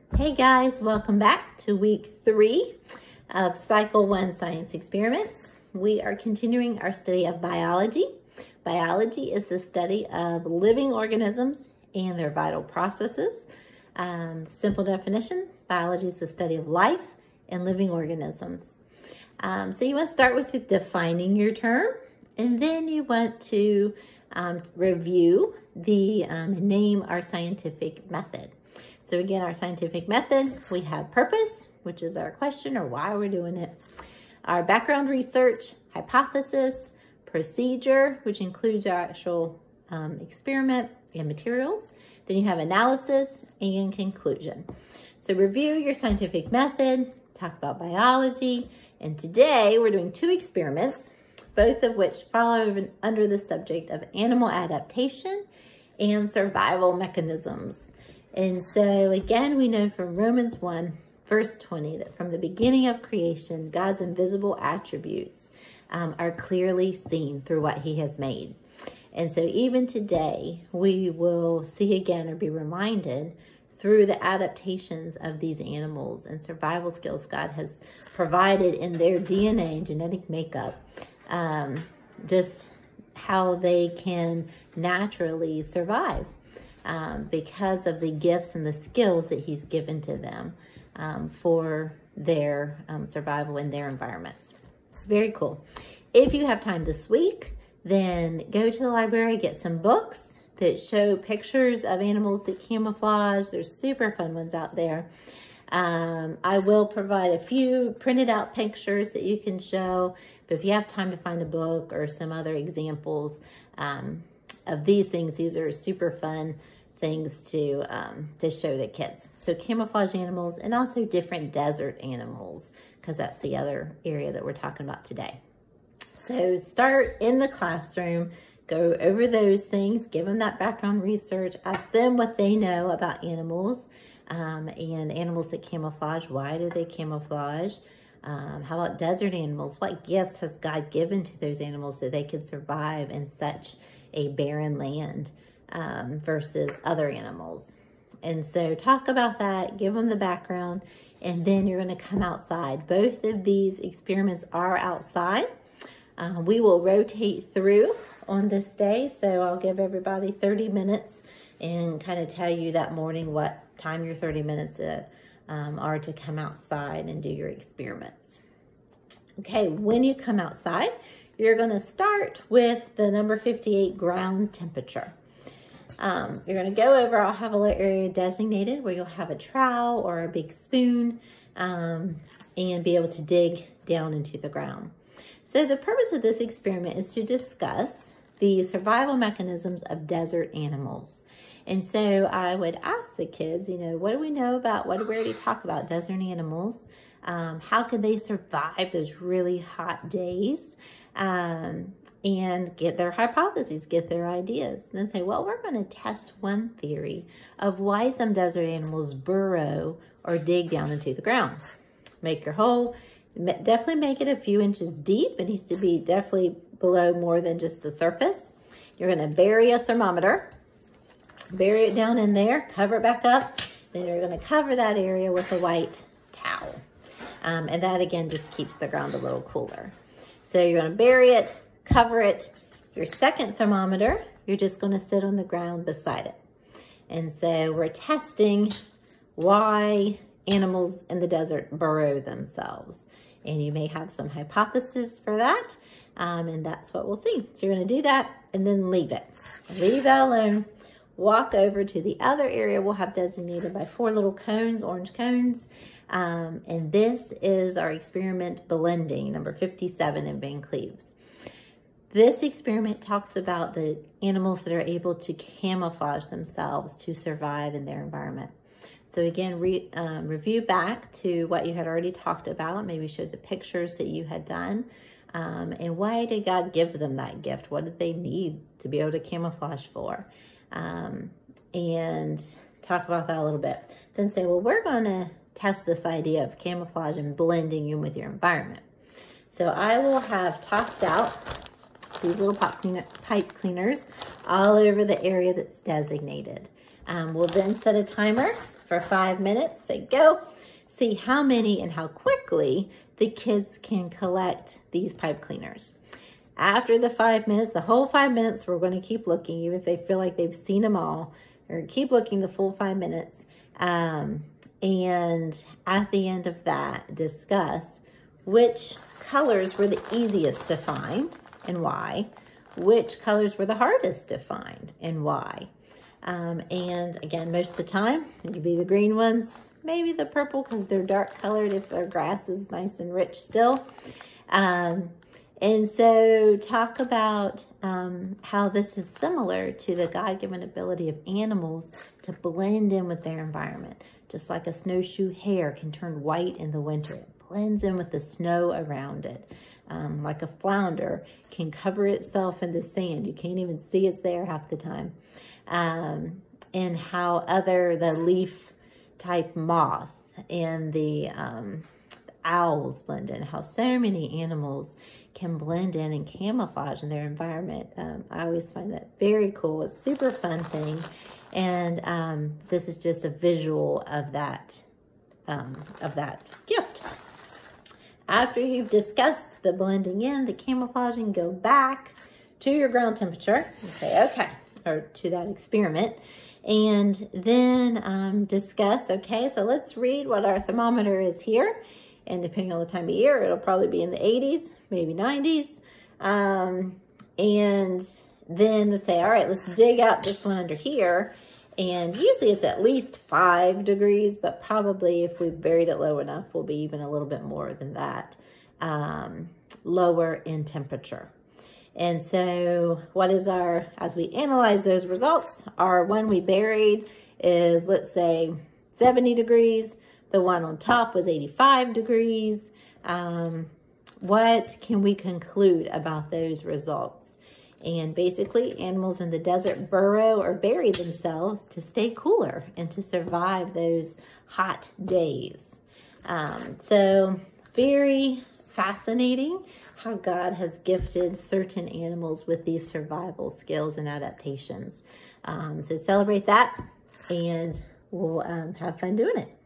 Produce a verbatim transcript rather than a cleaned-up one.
Hey guys, welcome back to week three of cycle one science experiments. We are continuing our study of biology. Biology is the study of living organisms and their vital processes. Um, simple definition, biology is the study of life and living organisms. Um, so you want to start with defining your term, and then you want to um, review the um, name our scientific method. So again, our scientific method, we have purpose, which is our question or why we're doing it. Our background research, hypothesis, procedure, which includes our actual um, experiment and materials. Then you have analysis and conclusion. So review your scientific method, talk about biology, and today we're doing two experiments, both of which follow under the subject of animal adaptation and survival mechanisms. And so again, we know from Romans one, verse twenty, that from the beginning of creation, God's invisible attributes um, are clearly seen through what he has made. And so even today, we will see again or be reminded through the adaptations of these animals and survival skills God has provided in their D N A and genetic makeup, um, just how they can naturally survive. Um, because of the gifts and the skills that he's given to them um, for their um, survival in their environments. It's very cool. If you have time this week, then go to the library, get some books that show pictures of animals that camouflage. There's super fun ones out there. Um, I will provide a few printed out pictures that you can show, but if you have time to find a book or some other examples, um, of these things, these are super fun things to um, to show the kids. So camouflage animals and also different desert animals, because that's the other area that we're talking about today. So start in the classroom, go over those things, give them that background research, ask them what they know about animals um, and animals that camouflage. Why do they camouflage? Um, how about desert animals? What gifts has God given to those animals so they can survive in such a barren land um, versus other animals? And so talk about that, give them the background, and then you're going to come outside. Both of these experiments are outside. Uh, we will rotate through on this day, so I'll give everybody thirty minutes and kind of tell you that morning what time your thirty minutes uh, um, are to come outside and do your experiments. Okay, when you come outside, you're going to start with the number fifty-eight ground temperature. Um, you're going to go over, I'll have a little area designated where you'll have a trowel or a big spoon um, and be able to dig down into the ground. So the purpose of this experiment is to discuss the survival mechanisms of desert animals. And so I would ask the kids, you know, what do we know about, what did we already talk about desert animals? Um, how can they survive those really hot days? Um, and get their hypotheses, get their ideas. And then say, well, we're going to test one theory of why some desert animals burrow or dig down into the ground. Make your hole, definitely make it a few inches deep. It needs to be definitely below more than just the surface. You're going to bury a thermometer, bury it down in there, cover it back up. Then you're going to cover that area with a white towel. Um, and that again just keeps the ground a little cooler. So you're going to bury it, cover it. Your second thermometer, you're just going to sit on the ground beside it. And so we're testing why animals in the desert burrow themselves. And you may have some hypotheses for that. Um, and that's what we'll see. So you're going to do that and then leave it. Leave that alone. Walk over to the other area we'll have designated by four little cones, orange cones. Um, and this is our experiment blending, number fifty-seven in Van Cleves. This experiment talks about the animals that are able to camouflage themselves to survive in their environment. So again, re, um, review back to what you had already talked about, maybe show the pictures that you had done, um, and why did God give them that gift? What did they need to be able to camouflage for? Um, and talk about that a little bit. Then say, well, we're going to test this idea of camouflage and blending in with your environment. So I will have tossed out these little pop cleaner, pipe cleaners all over the area that's designated. Um, we'll then set a timer for five minutes. Say go. See how many and how quickly the kids can collect these pipe cleaners. After the five minutes, the whole five minutes, we're going to keep looking, even if they feel like they've seen them all. We're going to keep looking the full five minutes. Um, and at the end of that, discuss which colors were the easiest to find and why, which colors were the hardest to find and why. Um, and again, most of the time, it could be the green ones, maybe the purple because they're dark colored if their grass is nice and rich still. Um, and so talk about um, how this is similar to the God-given ability of animals to blend in with their environment. Just like a snowshoe hare can turn white in the winter. It blends in with the snow around it. Um, like a flounder can cover itself in the sand. You can't even see it's there half the time. Um, and how other, the leaf type moth and the um, owls blend in, how so many animals can blend in and camouflage in their environment. Um, I always find that very cool. It's a super fun thing. And um, this is just a visual of that, um, of that gift. After you've discussed the blending in, the camouflaging, go back to your ground temperature and say, okay, or to that experiment. And then um, discuss, okay, so let's read what our thermometer is here. And depending on the time of year, it'll probably be in the eighties, maybe nineties. Um, and then we'll say, all right, let's dig out this one under here. And usually it's at least five degrees, but probably if we've buried it low enough, we'll be even a little bit more than that, um, lower in temperature. And so what is our, as we analyze those results, our one we buried is, let's say, seventy degrees. The one on top was eighty-five degrees. Um, what can we conclude about those results? And basically, animals in the desert burrow or bury themselves to stay cooler and to survive those hot days. Um, so very fascinating how God has gifted certain animals with these survival skills and adaptations. Um, so celebrate that, and we'll um, have fun doing it.